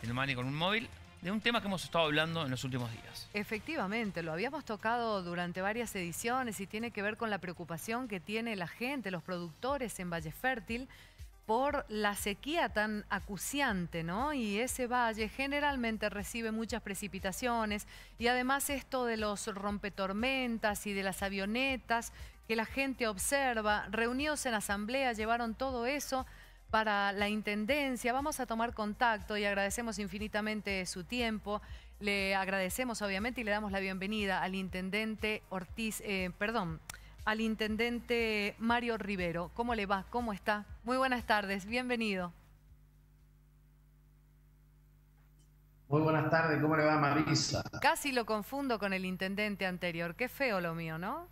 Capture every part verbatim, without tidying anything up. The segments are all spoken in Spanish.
Ilmari con un móvil, de un tema que hemos estado hablando en los últimos días. Efectivamente, lo habíamos tocado durante varias ediciones y tiene que ver con la preocupación que tiene la gente, los productores en Valle Fértil, por la sequía tan acuciante, ¿no? Y ese valle generalmente recibe muchas precipitaciones y además esto de los rompetormentas y de las avionetas que la gente observa, reunidos en asamblea, llevaron todo eso para la Intendencia. Vamos a tomar contacto y agradecemos infinitamente su tiempo. Le agradecemos obviamente y le damos la bienvenida al Intendente Ortiz, eh, perdón, al Intendente Mario Rivero. ¿Cómo le va? ¿Cómo está? Muy buenas tardes, bienvenido. Muy buenas tardes, ¿cómo le va, Marisa? Casi lo confundo con el Intendente anterior. Qué feo lo mío, ¿no?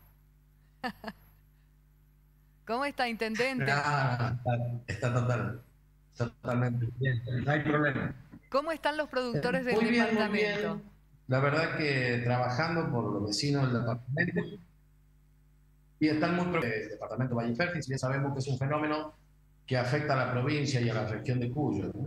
¿Cómo está, Intendente? Ah, está, está total, totalmente bien, no hay problema. ¿Cómo están los productores del muy bien, departamento? Muy bien. La verdad que trabajando por los vecinos del departamento y están muy preocupados del departamento Valle Fértil, si bien sabemos que es un fenómeno que afecta a la provincia y a la región de Cuyo, ¿no?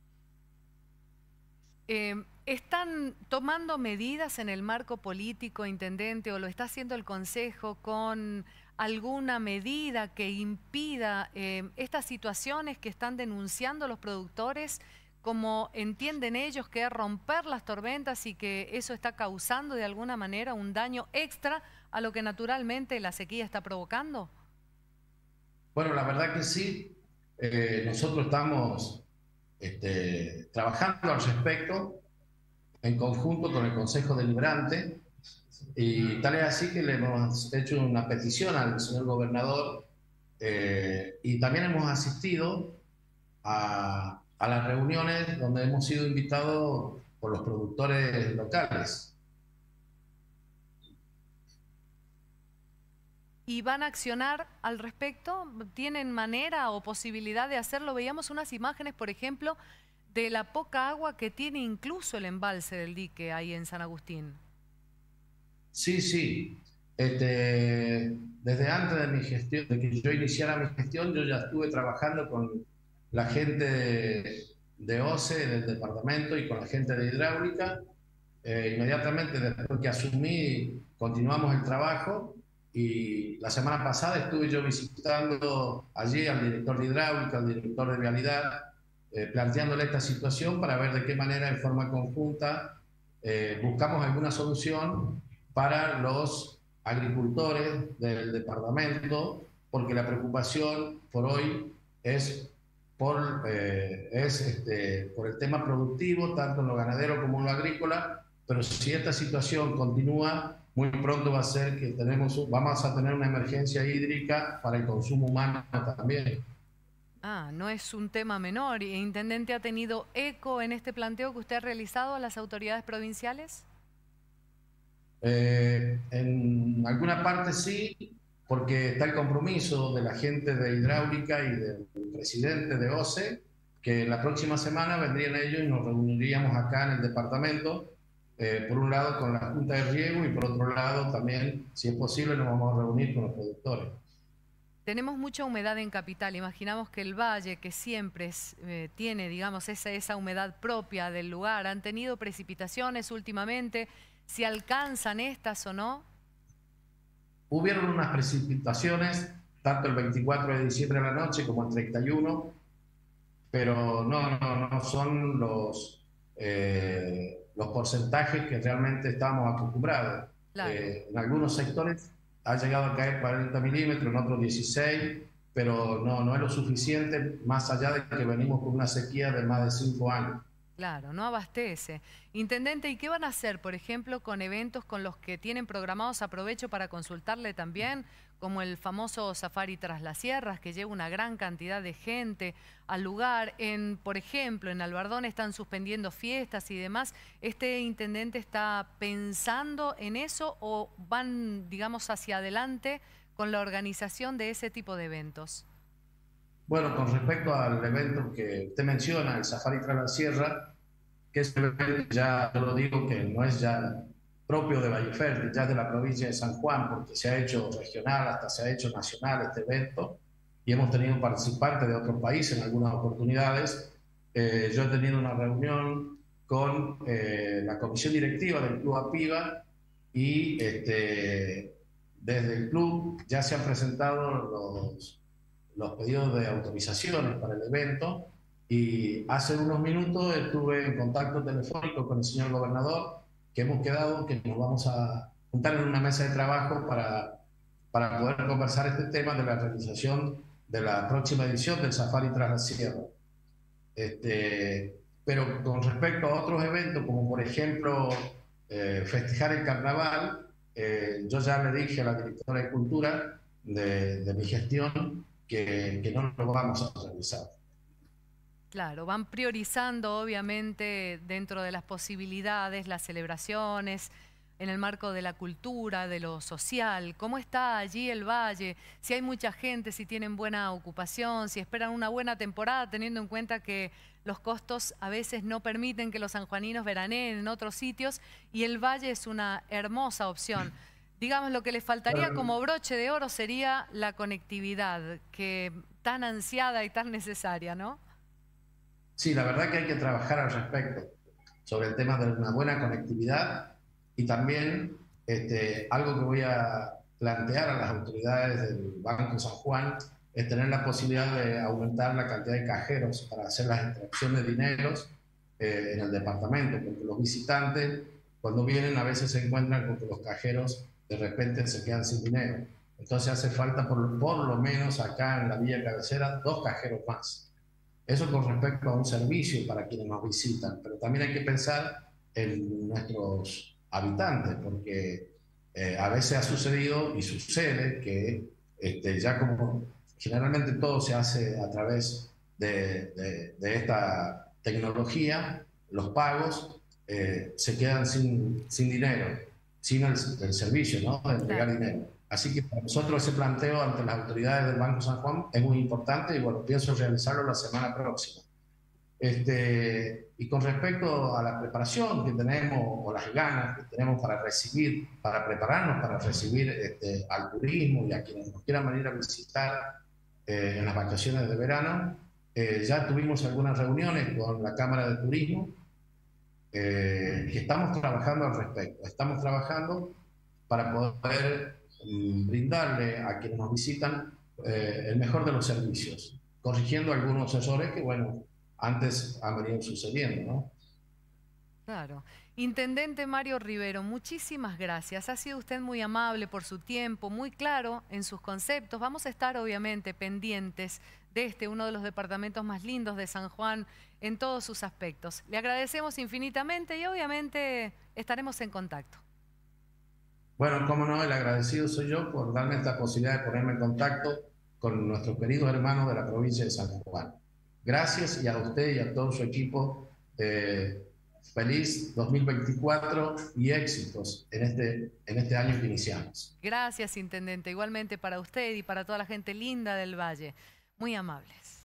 Eh, ¿Están tomando medidas en el marco político, Intendente, o lo está haciendo el Consejo con alguna medida que impida eh, estas situaciones que están denunciando los productores, como entienden ellos que es romper las tormentas y que eso está causando de alguna manera un daño extra a lo que naturalmente la sequía está provocando? Bueno, la verdad que sí. Eh, nosotros estamos este, trabajando al respecto en conjunto con el Consejo Deliberante, y tal es así que le hemos hecho una petición al señor gobernador eh, y también hemos asistido a, a las reuniones donde hemos sido invitados por los productores locales. ¿Y van a accionar al respecto? ¿Tienen manera o posibilidad de hacerlo? Veíamos unas imágenes, por ejemplo, de la poca agua que tiene incluso el embalse del dique ahí en San Agustín. Sí, sí. Este, desde antes de mi gestión, de que yo iniciara mi gestión, yo ya estuve trabajando con la gente de, de O C E del departamento y con la gente de hidráulica. Eh, inmediatamente después que asumí, continuamos el trabajo y la semana pasada estuve yo visitando allí al director de hidráulica, al director de vialidad, eh, planteándole esta situación para ver de qué manera en forma conjunta eh, buscamos alguna solución para los agricultores del departamento, porque la preocupación por hoy es por, eh, es, este, por el tema productivo, tanto en lo ganadero como en lo agrícola, pero si esta situación continúa, muy pronto va a ser que tenemos, vamos a tener una emergencia hídrica para el consumo humano también. Ah, no es un tema menor. ¿Y, Intendente, ha tenido eco en este planteo que usted ha realizado a las autoridades provinciales? Eh, en alguna parte sí, porque está el compromiso de la gente de hidráulica y del presidente de O C E, que la próxima semana vendrían ellos y nos reuniríamos acá en el departamento, eh, por un lado con la Junta de Riego y por otro lado también, si es posible, nos vamos a reunir con los productores. Tenemos mucha humedad en Capital. Imaginamos que el valle, que siempre es, eh, tiene, digamos, esa, esa humedad propia del lugar, ¿han tenido precipitaciones últimamente? ¿Si alcanzan estas o no? Hubieron unas precipitaciones, tanto el veinticuatro de diciembre a la noche como el treinta y uno, pero no, no, no son los, eh, los porcentajes que realmente estábamos acostumbrados. Claro. Eh, en algunos sectores ha llegado a caer cuarenta milímetros, en otros dieciséis, pero no, no es lo suficiente, más allá de que venimos con una sequía de más de cinco años. Claro, no abastece. Intendente, ¿y qué van a hacer, por ejemplo, con eventos con los que tienen programados? Aprovecho para consultarle también, como el famoso Safari Tras las Sierras, que lleva una gran cantidad de gente al lugar. En, por ejemplo, en Albardón están suspendiendo fiestas y demás. ¿Este intendente está pensando en eso o van, digamos, hacia adelante con la organización de ese tipo de eventos? Bueno, con respecto al evento que usted menciona, el Safari Tras la Sierra, que es un evento, ya yo lo digo, que no es ya propio de Valle Fértil, ya de la provincia de San Juan, porque se ha hecho regional, hasta se ha hecho nacional este evento, y hemos tenido participantes de otros países en algunas oportunidades. eh, yo he tenido una reunión con eh, la comisión directiva del Club Apiva y este, desde el club ya se han presentado los, los pedidos de autorizaciones para el evento y hace unos minutos estuve en contacto telefónico con el señor gobernador, que hemos quedado que nos vamos a juntar en una mesa de trabajo para, para poder conversar este tema de la realización de la próxima edición del Safari Tras la Sierra. Este, pero con respecto a otros eventos, como por ejemplo eh, festejar el carnaval, eh, yo ya le dije a la directora de Cultura de, de mi gestión que, que no lo vamos a realizar. Claro, van priorizando obviamente dentro de las posibilidades, las celebraciones, en el marco de la cultura, de lo social. ¿Cómo está allí el valle? Si hay mucha gente, si tienen buena ocupación, si esperan una buena temporada, teniendo en cuenta que los costos a veces no permiten que los sanjuaninos veraneen en otros sitios y el valle es una hermosa opción. Digamos, lo que les faltaría Bueno, como broche de oro sería la conectividad, que tan ansiada y tan necesaria, ¿no? sí, la verdad que hay que trabajar al respecto sobre el tema de una buena conectividad y también este, algo que voy a plantear a las autoridades del Banco San Juan es tener la posibilidad de aumentar la cantidad de cajeros para hacer las extracciones de dineros eh, en el departamento, porque los visitantes cuando vienen a veces se encuentran con que los cajeros de repente se quedan sin dinero. Entonces hace falta por, por lo menos acá en la Villa Cabecera dos cajeros más. Eso con respecto a un servicio para quienes nos visitan, pero también hay que pensar en nuestros habitantes, porque eh, a veces ha sucedido y sucede que este, ya como generalmente todo se hace a través de, de, de esta tecnología, los pagos eh, se quedan sin, sin dinero, sin el, el servicio, ¿no? De entregar Claro. dinero. Así que para nosotros ese planteo ante las autoridades del Banco San Juan es muy importante y bueno, pienso realizarlo la semana próxima. Este, y con respecto a la preparación que tenemos o las ganas que tenemos para recibir, para prepararnos para recibir este, al turismo y a quienes nos quieran venir a visitar eh, en las vacaciones de verano, eh, ya tuvimos algunas reuniones con la Cámara de Turismo eh, que estamos trabajando al respecto. Estamos trabajando para poder brindarle a quienes nos visitan eh, el mejor de los servicios, corrigiendo algunos errores que, bueno, antes han venido sucediendo, ¿no? Claro. Intendente Mario Rivero, muchísimas gracias. Ha sido usted muy amable por su tiempo, muy claro en sus conceptos. Vamos a estar obviamente pendientes de este, uno de los departamentos más lindos de San Juan en todos sus aspectos. Le agradecemos infinitamente y obviamente estaremos en contacto. Bueno, cómo no, el agradecido soy yo por darme esta posibilidad de ponerme en contacto con nuestros queridos hermanos de la provincia de San Juan. Gracias y a usted y a todo su equipo. Eh, feliz dos mil veinticuatro y éxitos en este, en este año que iniciamos. Gracias, Intendente. Igualmente para usted y para toda la gente linda del Valle. Muy amables.